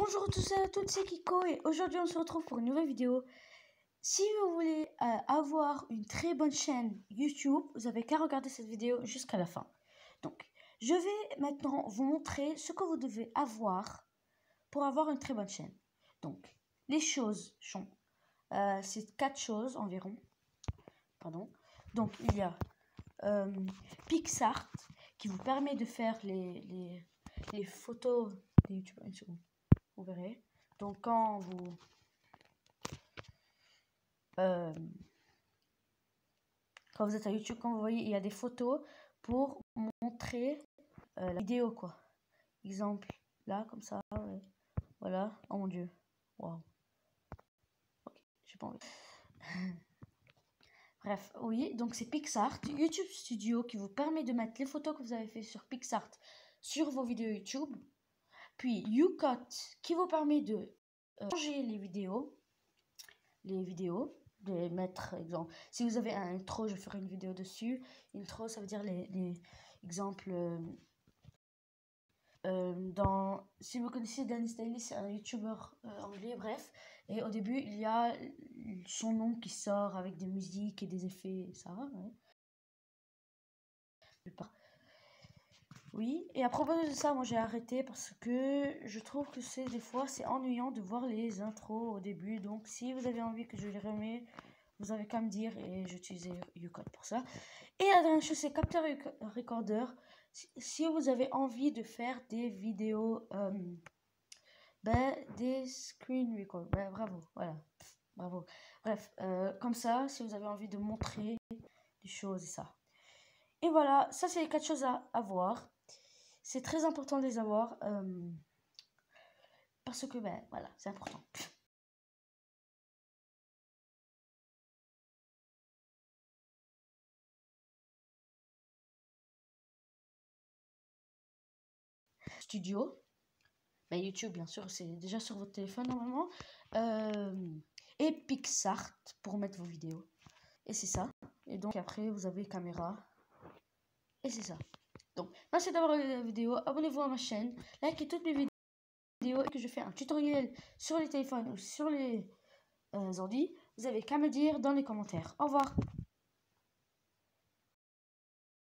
Bonjour à tous et à toutes, c'est Kiko et aujourd'hui on se retrouve pour une nouvelle vidéo. Si vous voulez avoir une très bonne chaîne YouTube, vous avez qu'à regarder cette vidéo jusqu'à la fin. Donc, je vais maintenant vous montrer ce que vous devez avoir pour avoir une très bonne chaîne. Donc, les choses sont, c'est 4 choses environ. Pardon. Donc, il y a PicsArt qui vous permet de faire les photos des YouTube. Une seconde. Vous verrez. Donc quand vous êtes à YouTube, comme vous voyez, il y a des photos pour montrer la vidéo, quoi. Exemple, là, comme ça, ouais. Voilà. Oh mon Dieu. Waouh. Ok, j'ai pas envie. Bref, oui, donc c'est PicsArt, YouTube Studio qui vous permet de mettre les photos que vous avez fait sur PicsArt sur vos vidéos YouTube. Puis YouCut qui vous permet de changer les vidéos, de mettre, exemple, si vous avez un intro, je ferai une vidéo dessus. Intro, ça veut dire les exemples. Si vous connaissez Danny Staley, c'est un youtubeur anglais, bref. Et au début, il y a son nom qui sort avec des musiques et des effets, ça va, ouais. Oui, et à propos de ça, moi j'ai arrêté parce que je trouve que des fois c'est ennuyant de voir les intros au début. Donc si vous avez envie que je les remets, vous avez qu'à me dire et j'utilise YouCut pour ça. Et la dernière chose, c'est Capture Recorder. Si vous avez envie de faire des vidéos, des screen record, bravo, voilà, bravo. Bref, comme ça, si vous avez envie de montrer des choses et ça. Et voilà, ça c'est les 4 choses à avoir. C'est très important de les avoir parce que, voilà, c'est important. Studio, YouTube bien sûr, c'est déjà sur votre téléphone normalement. Et PicsArt pour mettre vos vidéos. Et c'est ça. Et donc après, vous avez caméra. Et c'est ça. Donc, merci d'avoir regardé la vidéo. Abonnez-vous à ma chaîne. Likez toutes mes vidéos et que je fais un tutoriel sur les téléphones ou sur les ordi. Vous avez qu'à me dire dans les commentaires. Au revoir.